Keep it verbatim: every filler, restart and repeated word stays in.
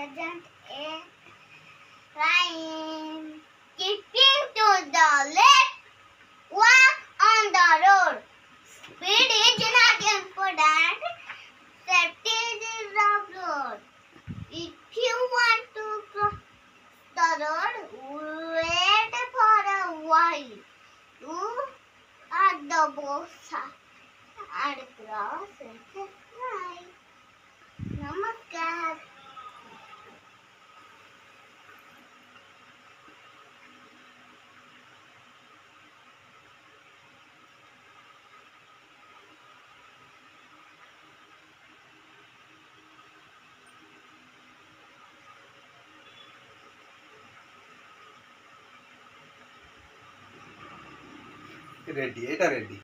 present a line. Keeping to the left, walk on the road. Speed is not important. Safety is the road. If you want to cross the road, wait for a while. You at the both sides and cross at the right. Namaskar. Ready, এটা ready.